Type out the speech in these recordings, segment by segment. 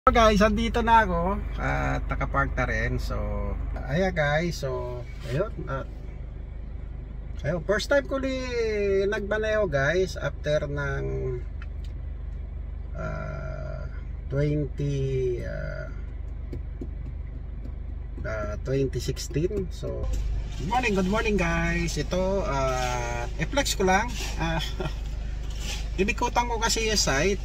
So guys, andito na ako at nakapark na rin. So, ayan guys. So, ayun. Ayun, first time ko nagmaneho guys after ng 2016. So, good morning guys. Ito, i-flex ko lang. Inikutan ko kasi yung site.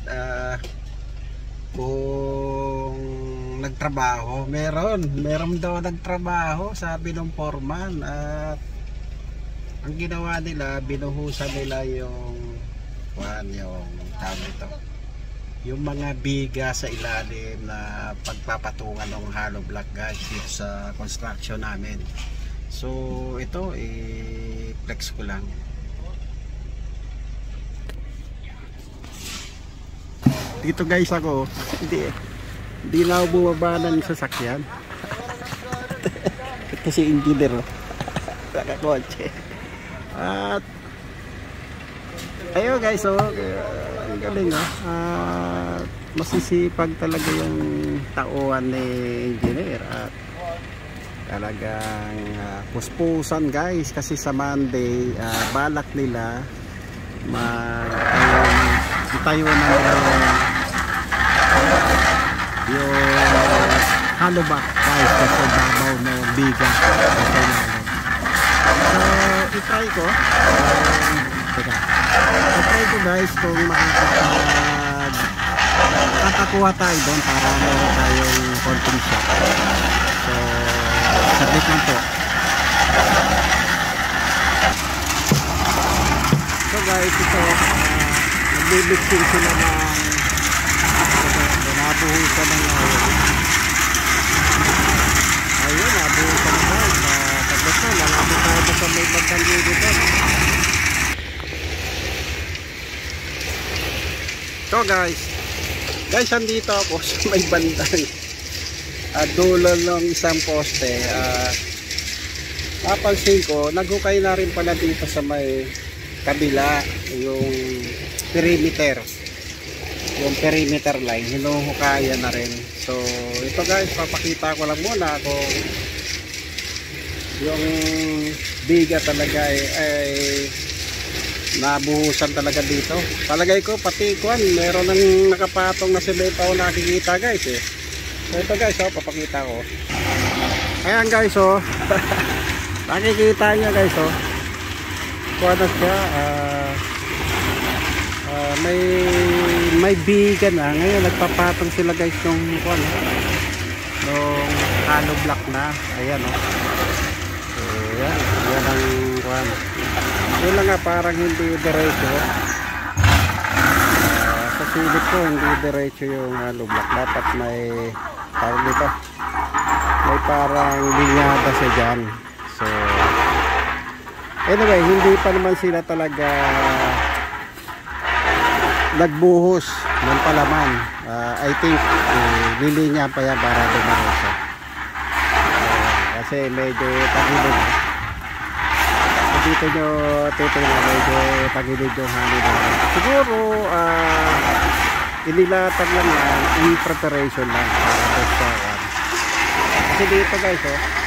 Kung nagtrabaho, meron daw nagtrabaho, sabi ng foreman. At ang ginawa nila, binuhusan nila yung tawag ito, yung mga biga sa ilalim na pagpapatungan ng hollow block guys dito sa construction namin. So ito i-flex ko lang. Dito guys ako, hindi na ako bumaba ng sasakyan. Kasi engineer nakakotse. At ayun guys, ang galing masisipag talaga yung tauhan ni engineer. At talagang puspusan guys, kasi sa Monday balak nila itayo na yung hollow block guys kasi babaw na biga. So itry ko guys kung makakakuha tayo doon para meron tayong konting shot. So sabit lang po. So guys, ito nagbibigsin sila ng nabuhusan ng ayun, nabuhusan na guys. Tapos na, lalapit tayo sa may bandang dito. So guys, andito ako sa may bandang dulo ng isang poste. Napansin ko, naghukay na rin pala dito sa may kabila yung perimeter line, hinuhukayan na rin. So ito guys, papakita ko lang muna kung yung biga talaga ay nabuhusan talaga dito. Palagay ko pati kuan meron nang nakapatong na semento nakikita guys So ito guys, papakita ko. Ayan guys, nakikita nyo guys, kuan na siya, may biga na. Ngayon nagpapatong sila guys nung hollow block na. Ayan so yan ang kuan. Yun lang nga, parang hindi diretso. Sa silip ko hindi diretso yung hollow block. Dapat may tawag dito, may parang linyada siya dyan. So anyway, hindi pa naman sila talaga nagbuhos ng palaman. I think lilinya pa yan para dumarosa. Kasi medyo tagilid. Dito nyo titignan, medyo tagilid yung hangin. Siguro inilatag lang yan in preparation lang para sa kasi dito guys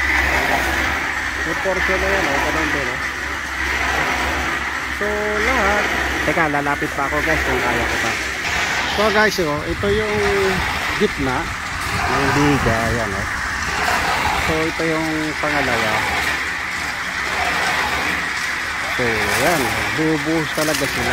yung portion na yan ganun din So lahat, teka, lalapit pa ako guys kung kaya ko pa. So guys, ito yung gitna ng biga, ayan So ito yung pangalawa. So yan, bubuhos talaga sila.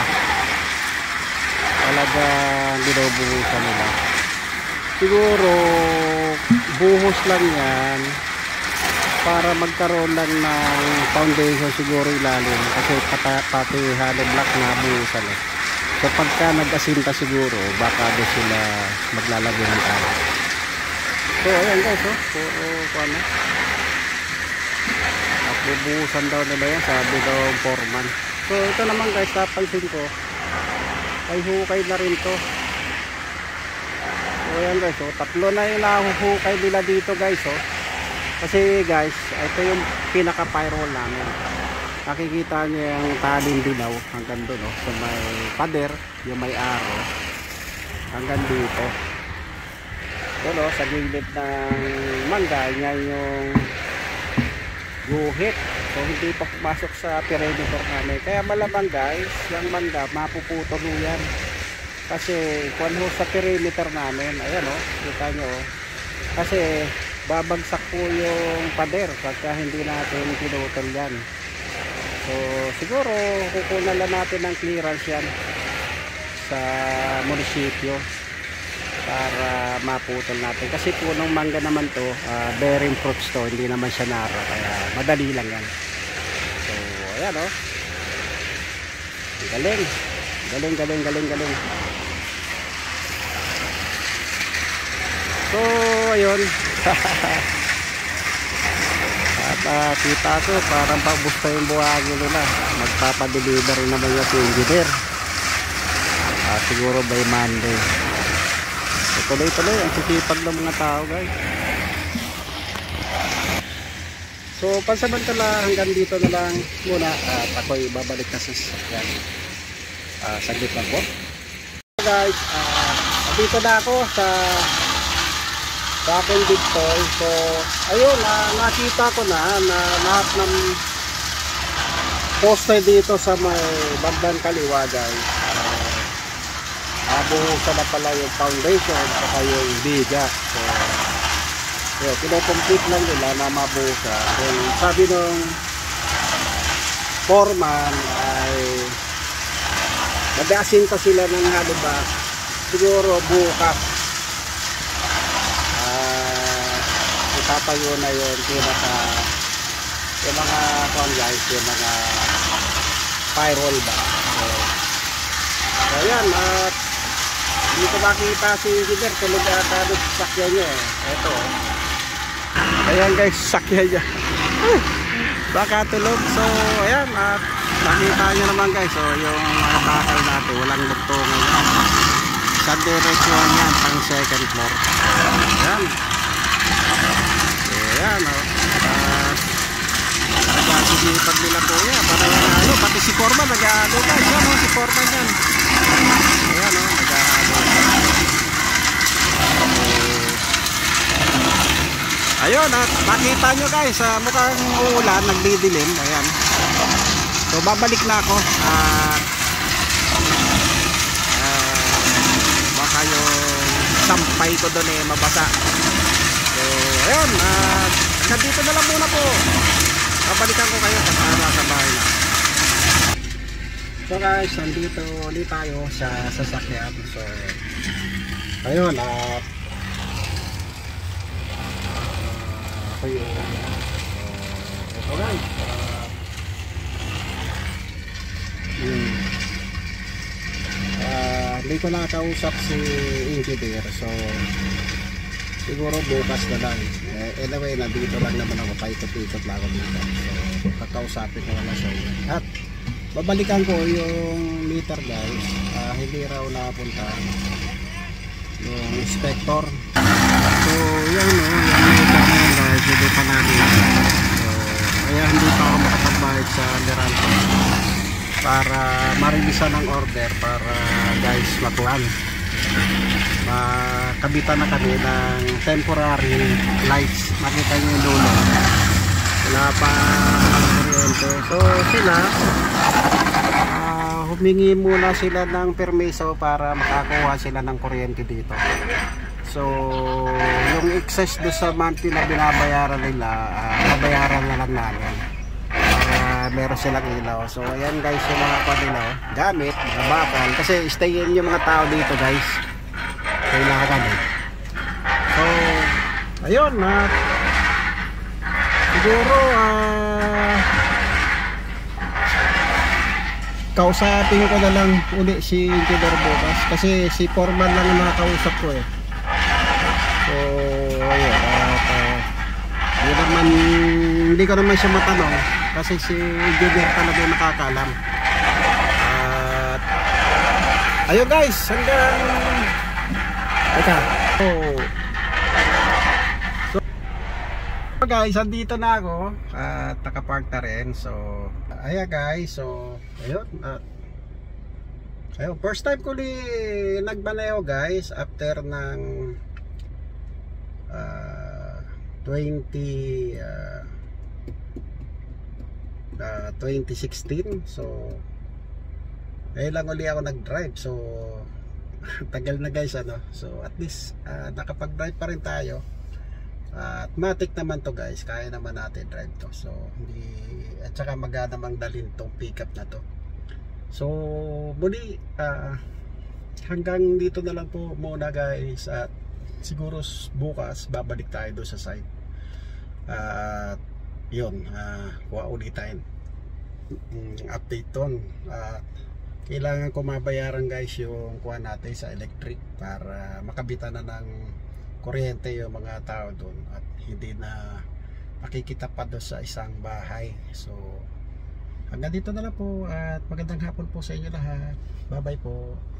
Talagang binubuhusan nila. Siguro buhos lang yan para magkaroon lang ng foundation siguro ilalim, kasi pati hollow block na buhusan So pagka nag-asinta siguro baka doon sila maglalagay ng tao. So ayan guys, bubuhusan daw nila yan, sabi daw foreman. So ito naman guys, napansin ko ay hukay na rin to. So ayan guys, tatlo na yung nahuhukay nila dito guys. Kasi guys, ito yung pinaka firewall namin. Nakikita nyo yung taling dilaw hanggang doon sa may pader, yung may arrow hanggang dito. dulo sa gilid ng mangga, yan yung guhit. So hindi pa pumasok sa perimeter namin. Kaya malamang guys, yung mangga mapuputo mo yan. Kasi kung ano sa perimeter namin, ayan o, kita nyo o. Kasi babagsak po yung pader pagka hindi natin pinutol yan. So siguro kukunan lang natin ng clearance yan sa munisipyo para maputol natin. Kasi punong mangga naman to, bearing fruits to, hindi naman siya nara, kaya madali lang yan. So ayan o, galing galing. So ayun at kita ko parang pabusta yung buhagi nila, magpapadeliver naman yung engineer siguro by Monday. So tuloy ang sisipag ng mga tao guys. So pansamantala hanggang dito na lang muna at ako'y babalik na sa sasakyan. Saglit lang po guys. Dito na ako sa aking big toy. So ayun, nakita ko na lahat ng poste dito sa may bandang kaliwa guys. Buhusan na pala yung foundation saka yung biga. So yun, pinocomplete lang nila na mabuhusan. Then sabi nung foreman ay madasin pa sila ng halibak siguro bukas. Itatayo na yun yung mga guys, yung mga firewall ba. So ayan, at hindi ko makita si engineer, tulog ata doon sa sakyan niya eh. Ito ayan guys, sakyan niya baka tulog. So ayan, at nakita nyo naman guys, so yung mga bakal natin walang lugtungan yan, sa direksyon yan pang second floor. Ayan, ayan o, nagkasisipag nila po yan para ano, pati si Foreman nag-aano guys, yan o, si Foreman yan, ayan o, nag-aano. Ayun, at makita nyo guys, mukhang uulan, nagdidilim, ayan. So babalik na ako, baka yung sampay ko doon eh mabasa. So ayun, nandito na lang muna po, babalikan ko kayo pag nasa bahay na. So guys, nandito ulit tayo sa sasakyan. So ayun, ako yung ito guys, hindi ko nakausap si engineer, so siguro bukas na lang. Anyway, nandito lang naman ako, paikot-ikot lang ako dito, so kakausapin ko na siya at babalikan ko yung meter guys. Hindi raw napunta yung inspector, so yan o, yung meter na yun guys, hindi pa natin. So kaya hindi pa ako makapagbayad sa Meralco para maribisan ng order para guys matuan. Makabitan na kami ng temporary lights. Makita nyo yung dulo, wala pa kuryente. So sila humingi muna sila ng permiso para makakuha sila ng kuryente dito. So yung excess do sa monthly na binabayaran nila, babayaran na lang namin para meron silang ilaw. So ayan guys, yung mga kanila gamit, mga bakal, kasi stayin yung mga tao dito guys, kailangan eh. So ayun, siguro kausapin ko na lang uli si engineer bukas, kasi si foreman lang ang nakakausap ko eh. So ayun, hindi ko naman siya matanong kasi si engineer talaga yung nakakaalam. At ayun guys, hanggang so guys, andito na ako at nakapark na rin. So ayan guys, so ayun, ayun, first time ko nagmaneho guys after ng 20 2016. So ngayon lang uli ako nag-drive. So tagal na guys ano. So at least nakapag-drive pa rin tayo. At matik naman to guys, kaya naman natin drive to. So hindi, at saka maganda namang dalhin tong pickup na to. So muli hanggang dito na lang po muna guys, at siguro bukas babalik tayo doon sa site. At yun, kuha ulit tayo update ton. Kailangan ko mabayaran guys yung kuha natin sa electric para makabitan na ng kuryente yung mga tao doon at hindi na makikita pa doon sa isang bahay. So hanggang dito na lang po at magandang hapon po sa inyo lahat. Bye bye po.